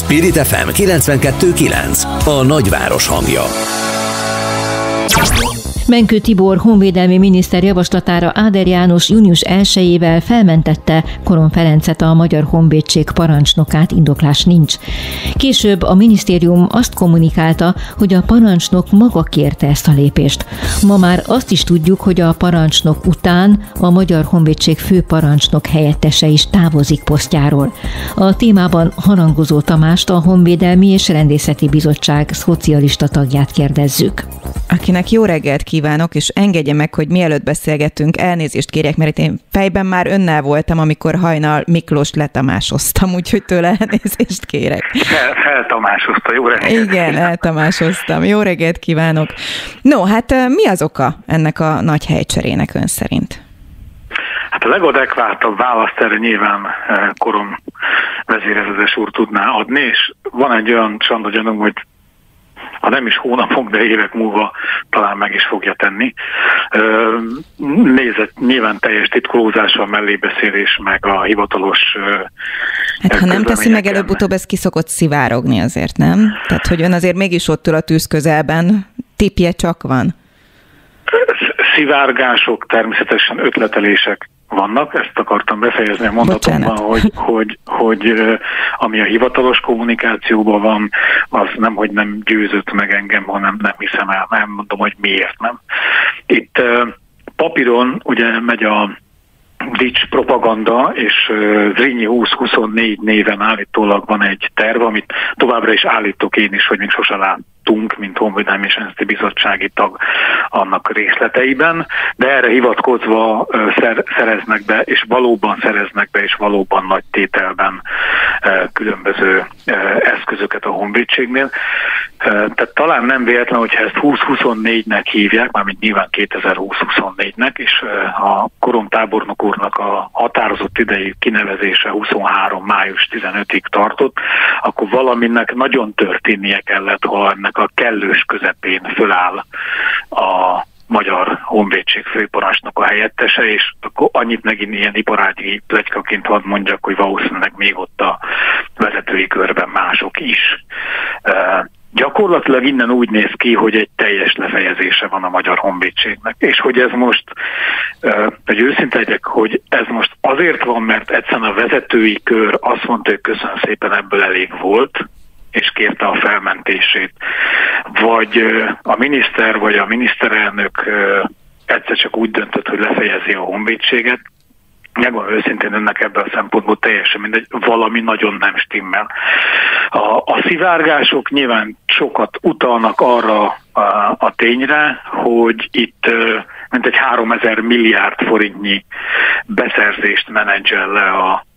Spirit FM 92.9, a nagyváros hangja. Benkő Tibor honvédelmi miniszter javaslatára Áder János június 1-ével felmentette Koron Ferencet, a Magyar Honvédség parancsnokát, indoklás nincs. Később a minisztérium azt kommunikálta, hogy a parancsnok maga kérte ezt a lépést. Ma már azt is tudjuk, hogy a parancsnok után a Magyar Honvédség főparancsnok helyettese is távozik posztjáról. A témában Harangozó Tamást, a Honvédelmi és Rendészeti Bizottság szocialista tagját kérdezzük. Akinek jó reggelt kívánok, és engedje meg, hogy mielőtt beszélgetünk, elnézést kérjek, mert én fejben már önnel voltam, amikor hajnal Miklóst letamásoztam, úgyhogy tőle elnézést kérek. Eltamásozta, jó reggelt. Igen, eltamásoztam. Jó reggelt kívánok. No, hát mi az oka ennek a nagy helycserének ön szerint? Hát a legadekvátabb választ erre nyilván Koron vezérezredes úr tudná adni, és van egy olyan csanda gyanúm, hogy ha nem is hónapok, de évek múlva talán meg is fogja tenni. Nyilván teljes titkolózással, mellébeszélés, meg a hivatalos hát ha nem teszi meg, előbb-utóbb ez ki szokott szivárogni azért, nem? Tehát, hogy ön azért mégis ott ül a tűz közelben, tippje csak van. Szivárgások, természetesen ötletelések vannak, ezt akartam befejezni a mondatomban, hogy ami a hivatalos kommunikációban van, az nemhogy nem győzött meg engem, hanem nem hiszem el, nem mondom, hogy miért nem. Itt papíron ugye megy a Dics propaganda, és Zrínyi 2024 néven állítólag van egy terv, amit továbbra is állítok én is, hogy még sose láttunk, mint Honvédelmi és Rendészeti Bizottsági tag annak részleteiben, de erre hivatkozva szereznek be, és valóban szereznek be, és valóban nagy tételben különböző eszközöket a honvédségnél. Tehát talán nem véletlen, hogyha ezt 2024-nek hívják, mármint nyilván 2020-24-nek, és a Koron tábornok úrnak a határozott idei kinevezése 23. május 15-ig tartott, akkor valaminek nagyon történnie kellett, ha ennek a kellős közepén föláll a Magyar Honvédség főparancsnok a helyettese, és akkor annyit megint ilyen iparági pletykaként hadd mondjak, hogy valószínűleg még ott a vezetői körben mások is. Gyakorlatilag innen úgy néz ki, hogy egy teljes lefejezése van a Magyar Honvédségnek. És hogy ez most, hogy őszinte legyek, hogy ez most azért van, mert egyszerűen a vezetői kör azt mondta, hogy köszönöm szépen, ebből elég volt, és kérte a felmentését. Vagy a miniszter, vagy a miniszterelnök egyszer csak úgy döntött, hogy lefejezi a honvédséget. Megmondom őszintén önnek ebből a szempontból teljesen mindegy, valami nagyon nem stimmel. A szivárgások nyilván sokat utalnak arra a tényre, hogy itt mintegy 3000 milliárd forintnyi beszerzést menedzsel le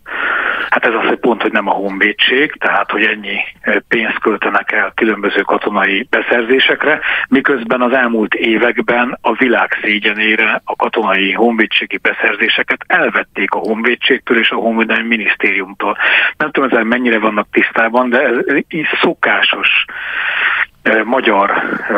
hát ez az, hogy pont, hogy nem a honvédség, tehát, hogy ennyi pénzt költenek el különböző katonai beszerzésekre, miközben az elmúlt években a világ szégyenére a katonai honvédségi beszerzéseket elvették a honvédségtől és a honvédelmi minisztériumtól. Nem tudom, ezzel mennyire vannak tisztában, de ez így szokásos magyar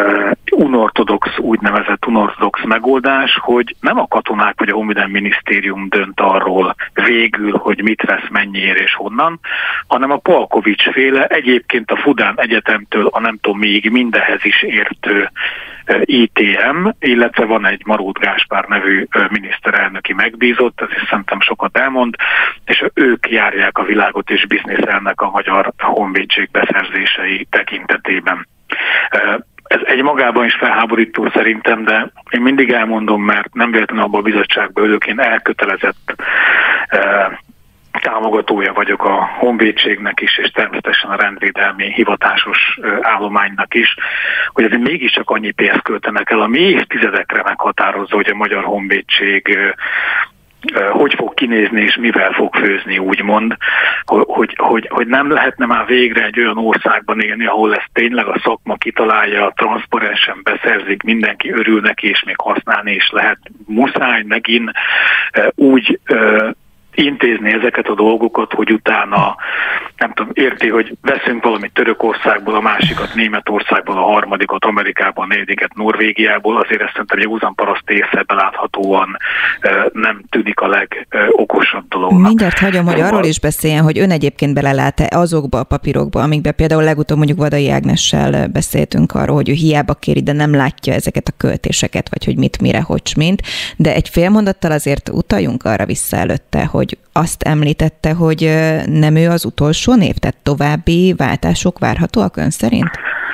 úgynevezett unortodox megoldás, hogy nem a katonák vagy a honvédelmi minisztérium dönt arról végül, hogy mit vesz mennyiért és honnan, hanem a Palkovics féle, egyébként a Fudán Egyetemtől a nem tudom még mindenhez is értő ITM, illetve van egy Marót Gáspár nevű miniszterelnöki megbízott, ez is szerintem sokat elmond, és ők járják a világot és bizniszelnek a Magyar Honvédség beszerzései tekintetében. Ez egy magában is felháborító szerintem, de én mindig elmondom, mert nem véletlenül abban a bizottságban ülök, én elkötelezett támogatója vagyok a honvédségnek is, és természetesen a rendvédelmi hivatásos állománynak is, hogy azért mégiscsak annyi pénzt költenek el, ami évtizedekre meghatározza, hogy a Magyar Honvédség hogy fog kinézni és mivel fog főzni, úgymond, hogy nem lehetne már végre egy olyan országban élni, ahol ezt tényleg a szakma kitalálja, transzparensen beszerzik, mindenki örül neki, és még használni is lehet. Muszáj megint úgy intézni ezeket a dolgokat, hogy utána nem tudom, érti, hogy veszünk valamit Törökországból, a másikat Németországból, a harmadikat Amerikából, a negyediket Norvégiából, azért ezt szerintem józan paraszt észre beláthatóan nem tűnik a legokosabb dolognak. Mindjárt hagyom, hogy arról is beszéljen, hogy ön egyébként belelát-e azokba a papírokba, amikbe például legutóbb mondjuk Vadai Ágnessel beszéltünk arról, hogy ő hiába kéri, de nem látja ezeket a költéseket, vagy hogy mit, mire, hogy mint. De egy fél mondattal azért utaljunk arra vissza előtte, hogy azt említette, hogy nem ő az utolsó név, tehát további váltások várhatóak ön szerint?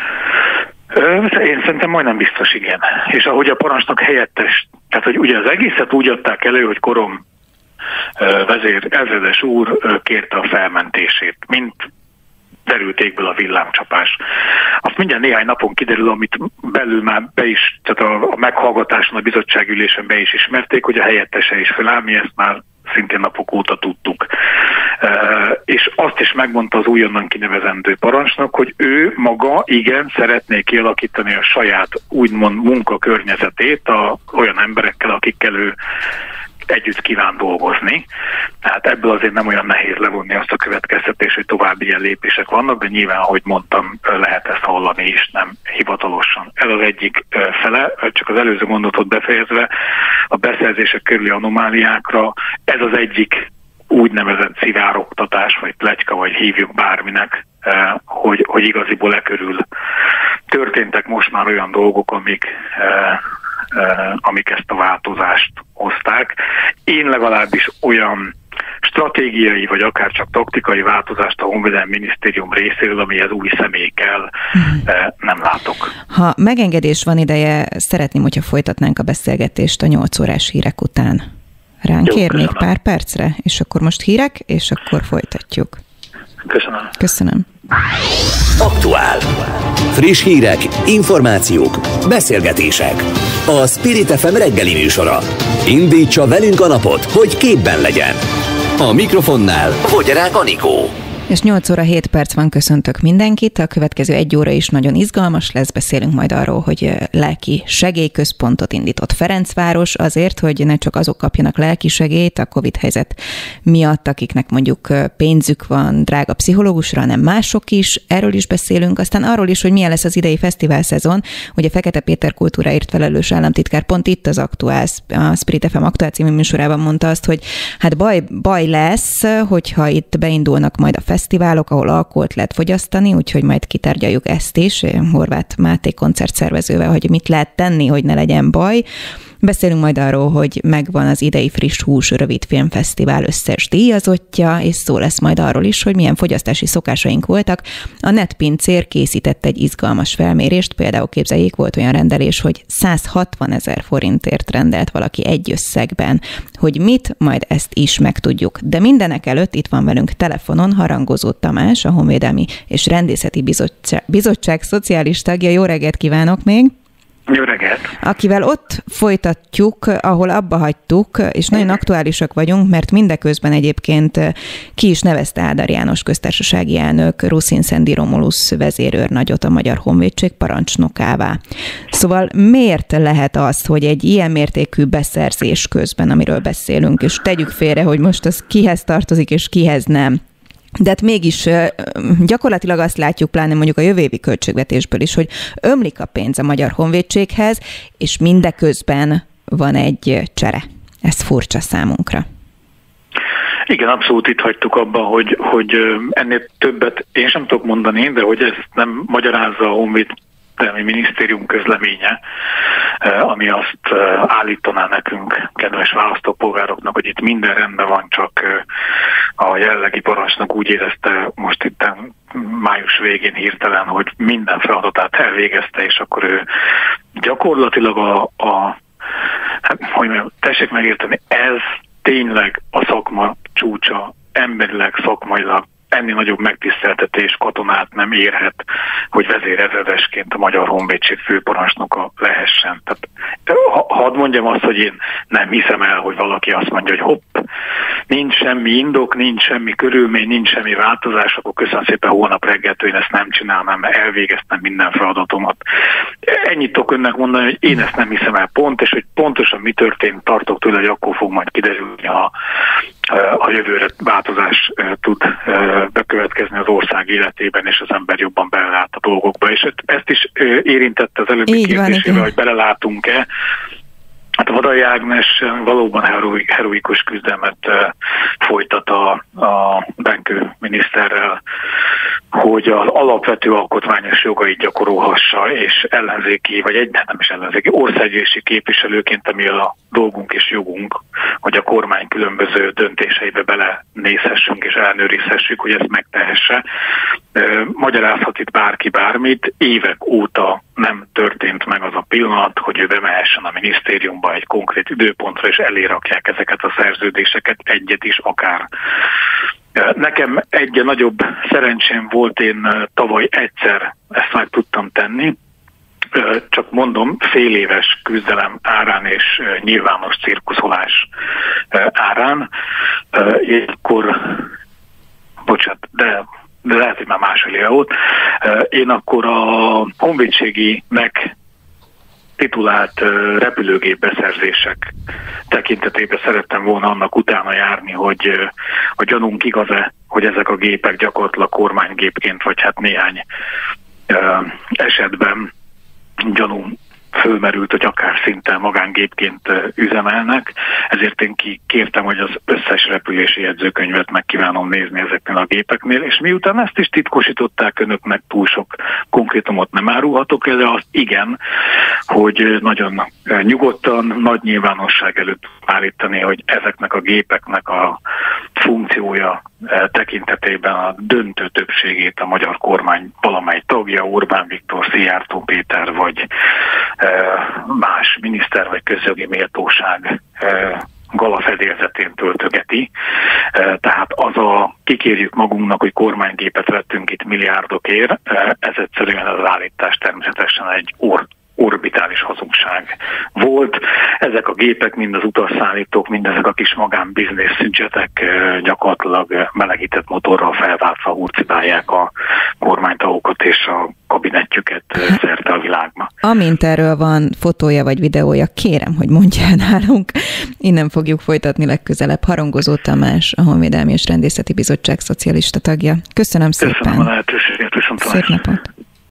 Én szerintem majdnem biztos, igen. És ahogy a parancsnok helyettes, tehát hogy ugye az egészet úgy adták elő, hogy Korom vezér ezredes úr kérte a felmentését, mint derült égből a villámcsapás. Azt mindjárt néhány napon kiderül, amit belül már be is, tehát a meghallgatáson, a bizottságülésen be is ismerték, hogy a helyettese is feláll, mi ezt már szintén napok óta tudtuk. És azt is megmondta az újonnan kinevezendő parancsnok, hogy ő maga igen szeretné kialakítani a saját úgymond munkakörnyezetét olyan emberekkel, akikkel ő együtt kíván dolgozni. Tehát ebből azért nem olyan nehéz levonni azt a következtetést, hogy további ilyen lépések vannak, de nyilván, ahogy mondtam, lehet ezt hallani is, nem hivatalosan. Ez az egyik fele, csak az előző mondatot befejezve, a beszerzések körüli anomáliákra ez az egyik úgynevezett szivárogtatás, vagy pletyka, vagy hívjuk bárminek, hogy igaziból körül történtek most már olyan dolgok, amik ezt a változást hozták. Én legalábbis olyan stratégiai, vagy akár csak taktikai változást a Honvédelmi Minisztérium részéről, amihez új személy kell, nem látok. Ha megengedés van ideje, szeretném, hogyha folytatnánk a beszélgetést a 8 órás hírek után. Ránk kérnék pár percre, és akkor most hírek, és akkor folytatjuk. Köszönöm. Aktuál. Friss hírek, információk, beszélgetések. A Spirit FM reggeli műsora. Indítsa velünk a napot, hogy képben legyen. A mikrofonnál Vogyarák Anikó. És 8 óra 7 perc van, köszöntök mindenkit. A következő 1 óra is nagyon izgalmas lesz. Beszélünk majd arról, hogy lelki segélyközpontot indított Ferencváros azért, hogy ne csak azok kapjanak lelki segélyt a Covid-helyzet miatt, akiknek mondjuk pénzük van drága pszichológusra, hanem mások is. Erről is beszélünk. Aztán arról is, hogy milyen lesz az idei fesztivál szezon. Ugye Fekete Péter kultúráért felelős államtitkár pont itt az Aktuál, a Spirit FM Aktuál című műsorában mondta azt, hogy hát baj lesz, hogyha itt beindulnak majd a fesztiválok, ahol alkoholt lehet fogyasztani, úgyhogy majd kitárgyaljuk ezt is, Horváth Máté koncertszervezővel, hogy mit lehet tenni, hogy ne legyen baj. Beszélünk majd arról, hogy megvan az idei Friss Hús rövidfilmfesztivál összes díjazottja, és szó lesz majd arról is, hogy milyen fogyasztási szokásaink voltak. A netpincér készített egy izgalmas felmérést, például képzeljék, volt olyan rendelés, hogy 160 000 forintért rendelt valaki egy összegben. Hogy mit, majd ezt is megtudjuk. De mindenek előtt itt van velünk telefonon Harangozó Tamás, a Honvédelmi és Rendészeti Bizottság szociális tagja. Jó reggelt kívánok még! Jó reggelt! Akivel ott folytatjuk, ahol abba hagytuk, és nagyon aktuálisak vagyunk, mert mindeközben egyébként ki is nevezte Ádár János köztársasági elnök Ruszin Szendi Romulusz vezérőrnagyot a Magyar Honvédség parancsnokává. Szóval miért lehet az, hogy egy ilyen mértékű beszerzés közben, amiről beszélünk, és tegyük félre, hogy most az kihez tartozik és kihez nem, de hát mégis gyakorlatilag azt látjuk, pláne mondjuk a jövő évi költségvetésből is, hogy ömlik a pénz a Magyar Honvédséghez, és mindeközben van egy csere. Ez furcsa számunkra. Igen, abszolút itt hagytuk abba, hogy ennél többet én sem tudok mondani, de hogy ezt nem magyarázza a Honvédelmi Minisztérium közleménye, ami azt állítaná nekünk, kedves választópolgároknak, hogy itt minden rendben van, csak a jellegi parancsnok úgy érezte most itt május végén hirtelen, hogy minden feladatát elvégezte, és akkor ő gyakorlatilag tessék megérteni, ez tényleg a szakma csúcsa, emberileg, szakmailag, ennél nagyobb megtiszteltetés katonát nem érhet, hogy vezérezredesként a Magyar Honvédség főparancsnoka lehessen. Tehát hadd mondjam azt, hogy én nem hiszem el, hogy valaki azt mondja, hogy hopp, nincs semmi indok, nincs semmi körülmény, nincs semmi változás, akkor köszönöm szépen, holnap reggeltől én ezt nem csinálnám, mert elvégeztem minden feladatomat. Ennyit tudok önnek mondani, hogy én ezt nem hiszem el és hogy pontosan mi történt, tartok tőle, hogy akkor fog majd kiderülni, ha a jövőre változás tud bekövetkezni az az ország életében, és az ember jobban belelát a dolgokba. És ezt is érintette az előbbi kérdésével, hogy belelátunk-e. Hát Vadai Ágnes valóban heroikus küzdelmet folytat a Benkő miniszterrel, hogy az alapvető alkotmányos jogait gyakorolhassa, és ellenzéki, vagy nem is ellenzéki, országgyűlési képviselőként, ami a dolgunk és jogunk, hogy a kormány különböző döntéseibe belenézhessünk és ellenőrizhessük, hogy ezt megtehesse. Magyarázhat itt bárki bármit, évek óta nem történt meg az a pillanat, hogy ő bemehessen a minisztériumba egy konkrét időpontra, és elérakják ezeket a szerződéseket, egyet is akár. Nekem egy nagyobb szerencsém volt, én tavaly egyszer ezt meg tudtam tenni, csak mondom, fél éves küzdelem árán és nyilvános cirkuszolás árán. Akkor, bocsánat, de lehet, hogy már másfél éve volt. Én akkor a honvédséginek titulált repülőgép beszerzések tekintetében szerettem volna annak utána járni, hogy a gyanunk igaz-e, hogy ezek a gépek gyakorlatilag kormánygépként, vagy hát néhány esetben gyanúm fölmerült, hogy akár szinte magángépként üzemelnek, ezért én kértem, hogy az összes repülési jegyzőkönyvet meg kívánom nézni ezeknél a gépeknél, és miután ezt is titkosították önöknek, túl sok konkrétumot nem árulhatok, de azt igen, hogy nagyon nyugodtan, nagy nyilvánosság előtt állítani, hogy ezeknek a gépeknek a funkciója tekintetében a döntő többségét a magyar kormány valamely tagja, Orbán Viktor, Szijjártó Péter, vagy más miniszter, vagy közjogi méltóság galafedélzetén töltögeti. Tehát kikérjük magunknak, hogy kormánygépet vettünk itt milliárdokért, ez egyszerűen az állítás természetesen egy orbitális hazugság volt. Ezek a gépek, mind az utasszállítók, mind ezek a kis magánbiznisz jetek gyakorlatilag melegített motorral felváltva hurcibálják a kormánytagokat és a kabinettjüket szerte a világba. Amint erről van fotója vagy videója, kérem, hogy mondja el nálunk. Innen fogjuk folytatni legközelebb. Harangozó Tamás, a Honvédelmi és Rendészeti Bizottság szocialista tagja. Köszönöm szépen. Köszönöm a lehetőséget, viszontlátásra. Szép napot.